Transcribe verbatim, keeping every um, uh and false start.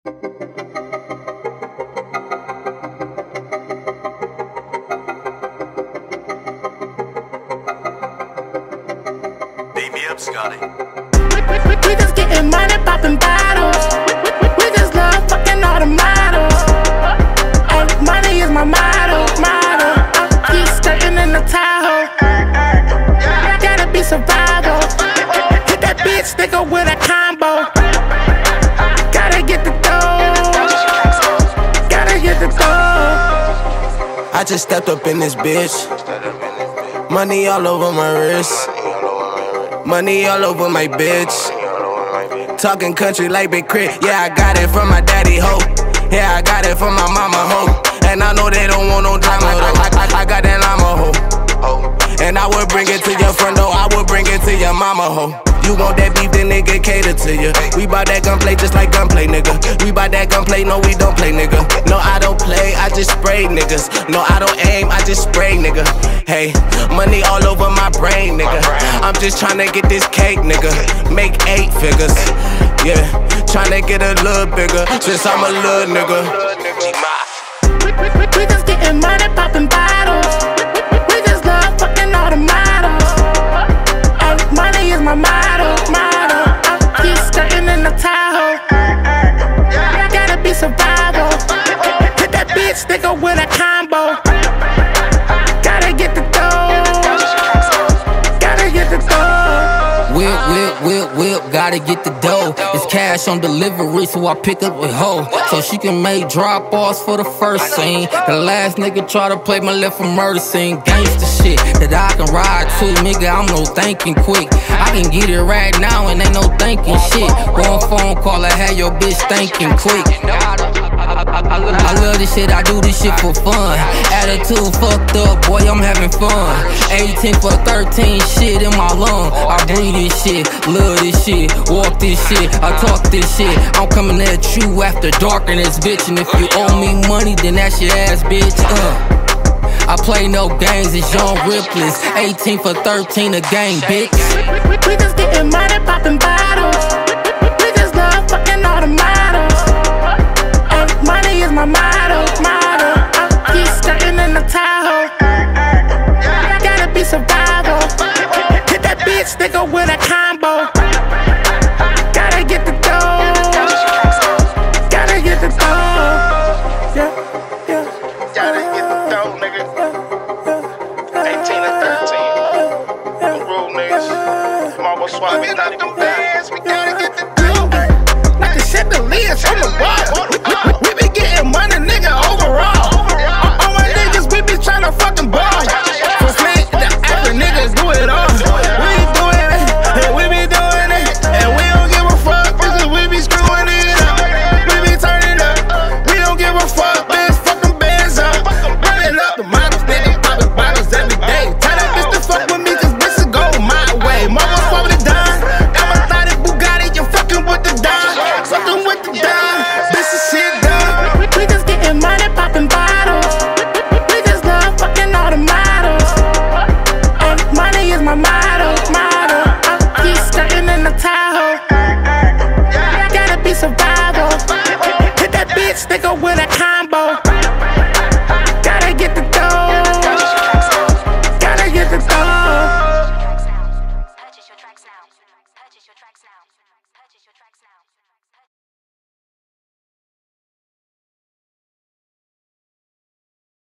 Beat me up, Scotty. We just getting money, popping bottles. We just love fucking all the models. Ay, money is my motto, motto. I keep skirting in the Tahoe. Gotta be survival. Hit that bitch, nigga, with a combo. Gotta get the dough. Gotta get the dough. I just stepped up in this bitch. Money all over my wrist. Money all over my bitch. Talking country like Big Crit. Yeah, I got it from my daddy ho. Yeah, I got it from my mama ho. And I know they don't want no drama though. I, I, I got that llama ho. And I would bring it to your front door. I would bring it to your mama ho. You want that beef, then nigga cater to you. We bout that gunplay just like gunplay, nigga. We bout that gunplay, no we don't play, nigga. No, I don't play, I just spray niggas. No, I don't aim, I just spray, nigga. Hey, money all over my brain, nigga. I'm just tryna get this cake, nigga. Make eight figures, yeah. Tryna get a little bigger, since I'm a little nigga. We just getting money, popping bottles. We just love fucking all the models. Ay, money is my motto, motto. I keep skirting in the Tahoe. Gotta be survival. Hit that bitch, nigga, with a combo. Gotta get the dough. Gotta get the dough. Whip, whip, whip, whip, gotta get the dough. It's cash on delivery, so I pick up with hoe. So she can make drop-offs for the first scene. The last nigga try to play my left for murder scene. Gangsta shit that I can ride to, nigga, I'm no thinking quick. I can get it right now and ain't no thinking shit. One phone call, I had your bitch thinking quick. I, I, I love this shit, I do this shit for fun. Attitude fucked up, boy, I'm having fun. eighteen for thirteen, shit in my lung. I breathe this shit, love this shit, walk this shit, I talk this shit. I'm coming at you after dark in this bitch. And if you owe me money, then that's your ass, bitch. Uh. I play no games, it's John Ripley's. eighteen for thirteen a game, bitch. We just getting money, popping bottles.